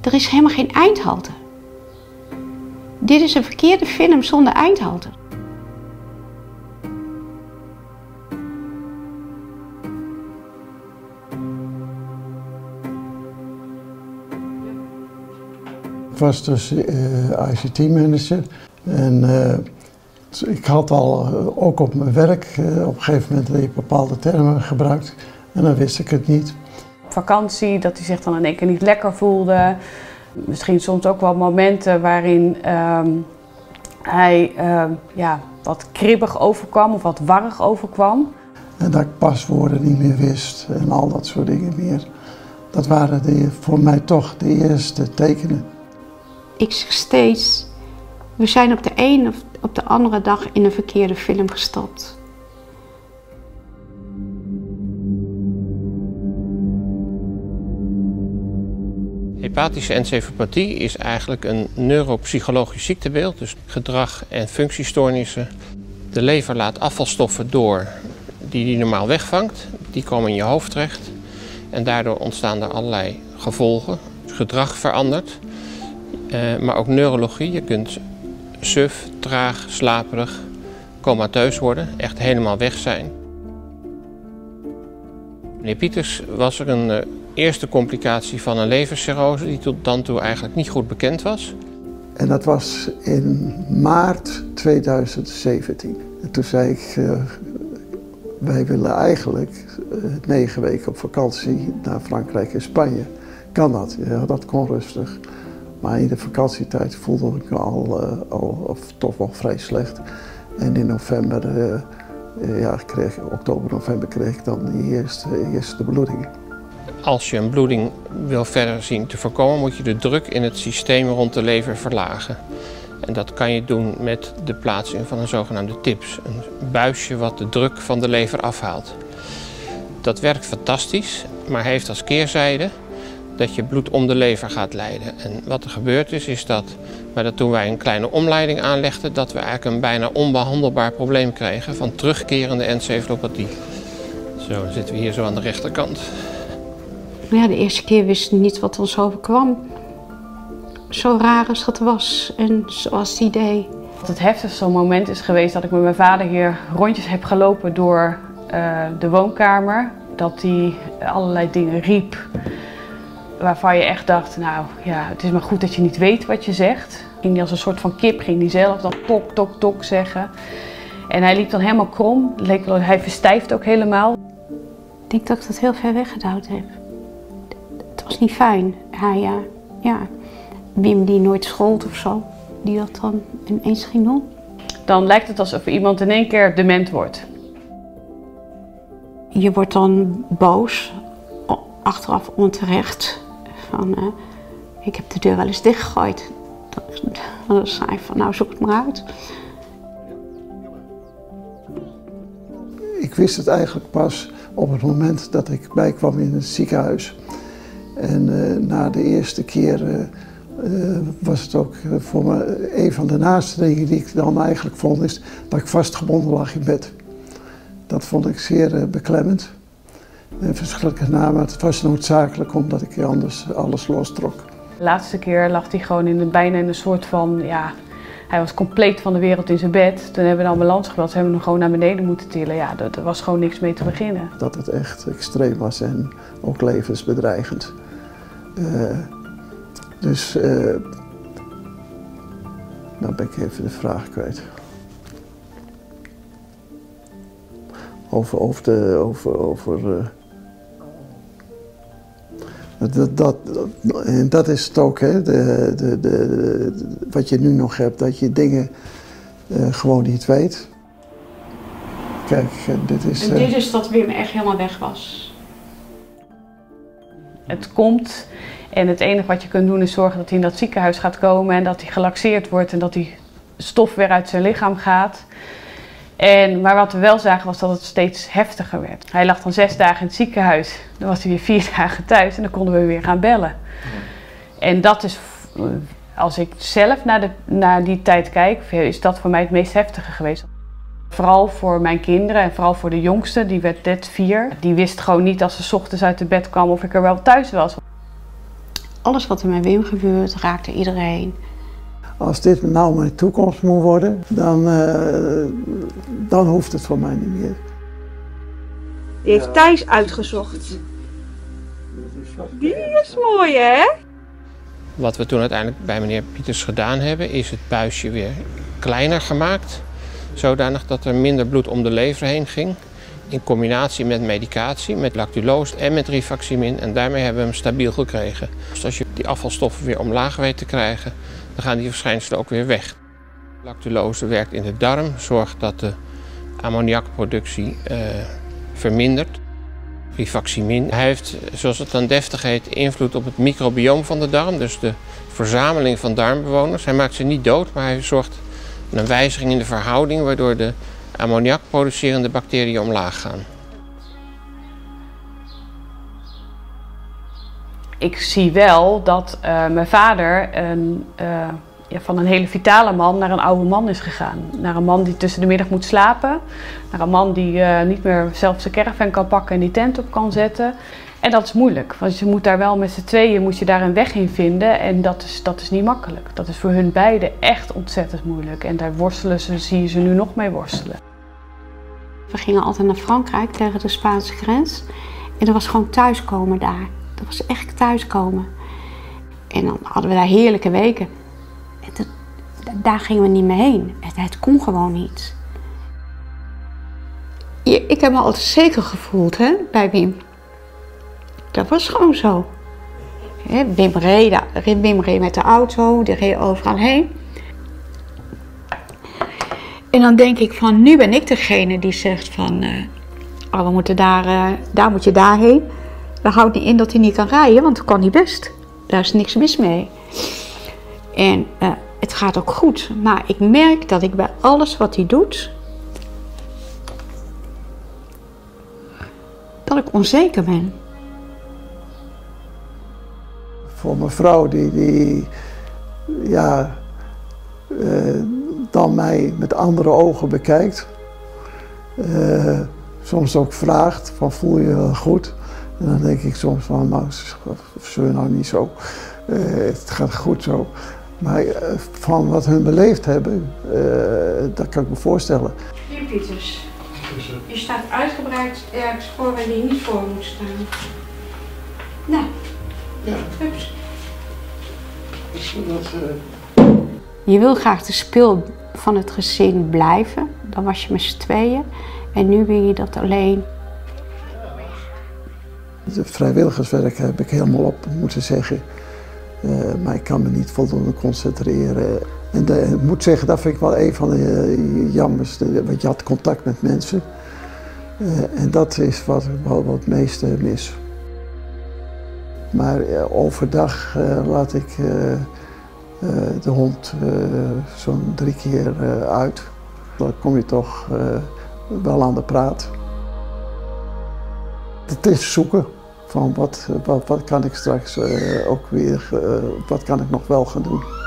Er is helemaal geen eindhalte. Dit is een verkeerde film zonder eindhalte. Ik was dus ICT-manager en ik had al ook op mijn werk op een gegeven moment bepaalde termen gebruikt en dan wist ik het niet. Op vakantie, dat hij zich dan in één keer niet lekker voelde. Misschien soms ook wel momenten waarin hij wat kribbig overkwam of wat warrig overkwam. En dat ik paswoorden niet meer wist en al dat soort dingen meer. Dat waren voor mij toch de eerste tekenen. Ik zeg steeds, we zijn op de een of op de andere dag in een verkeerde film gestapt. Hepatische encephalopathie is eigenlijk een neuropsychologisch ziektebeeld, dus gedrag- en functiestoornissen. De lever laat afvalstoffen door die normaal wegvangt, die komen in je hoofd terecht en daardoor ontstaan er allerlei gevolgen. Gedrag verandert, maar ook neurologie. Je kunt suf, traag, slaperig, comateus worden, echt helemaal weg zijn. Meneer Pieters was er een eerste complicatie van een levercirrose die tot dan toe eigenlijk niet goed bekend was. En dat was in maart 2017. En toen zei ik, wij willen eigenlijk 9 weken op vakantie naar Frankrijk en Spanje. Kan dat? Ja, dat kon rustig. Maar in de vakantietijd voelde ik me al toch wel vrij slecht. En in november, oktober, november kreeg ik dan die eerste bloedingen. Als je een bloeding wil verder zien te voorkomen, moet je de druk in het systeem rond de lever verlagen. En dat kan je doen met de plaatsing van een zogenaamde TIPS, een buisje wat de druk van de lever afhaalt. Dat werkt fantastisch, maar heeft als keerzijde dat je bloed om de lever gaat leiden. En wat er gebeurd is dat toen wij een kleine omleiding aanlegden, dat we eigenlijk een bijna onbehandelbaar probleem kregen van terugkerende encefalopathie. Zo, dan zitten we hier zo aan de rechterkant. Ja, de eerste keer wisten we niet wat ons overkwam. Zo raar als dat was en zoals die deed. Het heftigste moment is geweest dat ik met mijn vader hier rondjes heb gelopen door de woonkamer. Dat hij allerlei dingen riep waarvan je echt dacht, nou ja, het is maar goed dat je niet weet wat je zegt. Ging hij als een soort van kip, ging hij zelf dan tok, tok, tok zeggen. En hij liep dan helemaal krom, hij verstijft ook helemaal. Ik denk dat ik dat heel ver weggedouwd heb. Het was niet fijn. Hij, Wim die nooit schold of zo, die dat dan ineens ging doen. Dan lijkt het alsof iemand in één keer dement wordt. Je wordt dan boos, achteraf onterecht. Van, ik heb de deur wel eens dichtgegooid. Dan zei hij van, nou zoek het maar uit. Ik wist het eigenlijk pas op het moment dat ik bijkwam in het ziekenhuis. En na de eerste keer was het ook voor me een van de naaste dingen die ik dan eigenlijk vond, is dat ik vastgebonden lag in bed. Dat vond ik zeer beklemmend en verschrikkelijk na, maar het was noodzakelijk omdat ik anders alles lostrok. De laatste keer lag hij gewoon bijna in een soort van, hij was compleet van de wereld in zijn bed. Toen hebben we de ambulance gebeld, ze hebben hem gewoon naar beneden moeten tillen. Ja, er was gewoon niks mee te beginnen. Dat het echt extreem was en ook levensbedreigend. Nou ben ik even de vraag kwijt. Dat is het ook, hè? Wat je nu nog hebt, dat je dingen gewoon niet weet. Kijk, dit is... En dit is dat Wim echt helemaal weg was. Het komt en het enige wat je kunt doen is zorgen dat hij in dat ziekenhuis gaat komen en dat hij gelaxeerd wordt en dat die stof weer uit zijn lichaam gaat. Maar wat we wel zagen was dat het steeds heftiger werd. Hij lag dan 6 dagen in het ziekenhuis, dan was hij weer 4 dagen thuis en dan konden we weer gaan bellen. Ja. En dat is, als ik zelf naar die tijd kijk, is dat voor mij het meest heftige geweest. Vooral voor mijn kinderen en vooral voor de jongste, die werd net 4. Die wist gewoon niet als ze 's ochtends uit de bed kwam of ik er wel thuis was. Alles wat er met Wim gebeurt, raakte iedereen. Als dit nou mijn toekomst moet worden, dan hoeft het voor mij niet meer. Die heeft Thijs uitgezocht. Die is mooi, hè? Wat we toen uiteindelijk bij meneer Pieters gedaan hebben, is het buisje weer kleiner gemaakt. Zodanig dat er minder bloed om de lever heen ging. In combinatie met medicatie, met lactulose en met rifaximin. En daarmee hebben we hem stabiel gekregen. Dus als je die afvalstoffen weer omlaag weet te krijgen, dan gaan die verschijnselen ook weer weg. Lactulose werkt in de darm, zorgt dat de ammoniakproductie vermindert. Rifaximin heeft, zoals het dan deftig heet, invloed op het microbioom van de darm. Dus de verzameling van darmbewoners. Hij maakt ze niet dood, maar hij zorgt voor een wijziging in de verhouding, waardoor de ammoniakproducerende bacteriën omlaag gaan. Ik zie wel dat mijn vader van een hele vitale man naar een oude man is gegaan. Naar een man die tussen de middag moet slapen. Naar een man die niet meer zelf zijn caravan kan pakken en die tent op kan zetten. En dat is moeilijk, want je moet daar wel met z'n tweeën moet je daar een weg in vinden. En dat is niet makkelijk. Dat is voor hun beiden echt ontzettend moeilijk. En daar zie je ze nu nog mee worstelen. We gingen altijd naar Frankrijk tegen de Spaanse grens. En dat was gewoon thuiskomen daar. Dat was echt thuiskomen. En dan hadden we daar heerlijke weken. En daar gingen we niet meer heen. Het kon gewoon niet. Ik heb me altijd zeker gevoeld, hè, bij Wim. Dat was gewoon zo. Wim reed met de auto, die reed overal heen. En dan denk ik van, nu ben ik degene die zegt van, we moeten daar moet je daarheen. Dat houdt niet in dat hij niet kan rijden, want dat kan hij best. Daar is niks mis mee. En het gaat ook goed. Maar ik merk dat ik bij alles wat hij doet, dat ik onzeker ben. Voor mijn vrouw die dan mij met andere ogen bekijkt. Soms ook vraagt van, voel je je goed? En dan denk ik soms van, nou, zul je nou niet zo. Het gaat goed zo. Maar van wat hun beleefd hebben, dat kan ik me voorstellen. Hier Pieters, je staat uitgebreid ergens voor waar je niet voor moet staan. Nou, ja. Ups. Je wil graag de spil van het gezin blijven. Dan was je met z'n tweeën. En nu wil je dat alleen. Het vrijwilligerswerk heb ik helemaal op moeten zeggen. Maar ik kan me niet voldoende concentreren. En ik moet zeggen, dat vind ik wel een van de jammers. Want je had contact met mensen. En dat is wat het meeste mis. Maar overdag laat ik de hond zo'n 3 keer uit. Dan kom je toch wel aan de praat. Het is zoeken van wat kan ik straks ook weer, wat kan ik nog wel gaan doen.